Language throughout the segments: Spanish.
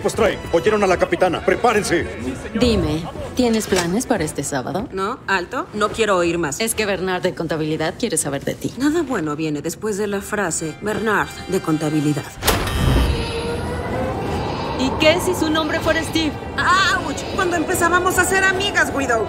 Pues trae, oyeron a la capitana. ¡Prepárense! Dime, ¿tienes planes para este sábado? No, alto, no quiero oír más. Es que Bernard de Contabilidad quiere saber de ti. Nada bueno viene después de la frase Bernard de Contabilidad. ¿Y qué si su nombre fuera Steve? ¡Auch! Cuando empezábamos a ser amigas, Widow.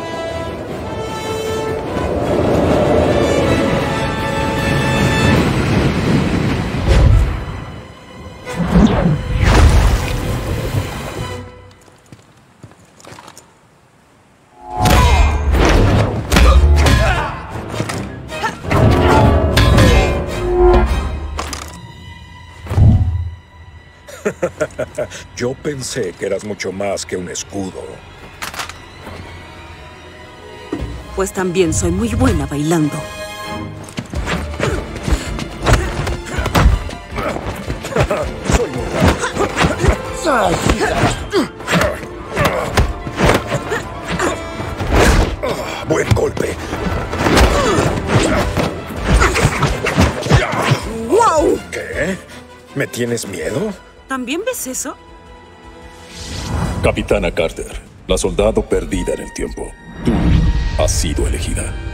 Yo pensé que eras mucho más que un escudo. Pues también soy muy buena bailando. Soy muy buen golpe. ¡Wow! ¿Qué? ¿Me tienes miedo? ¿También ves eso? Capitana Carter, la soldado perdida en el tiempo. Tú has sido elegida.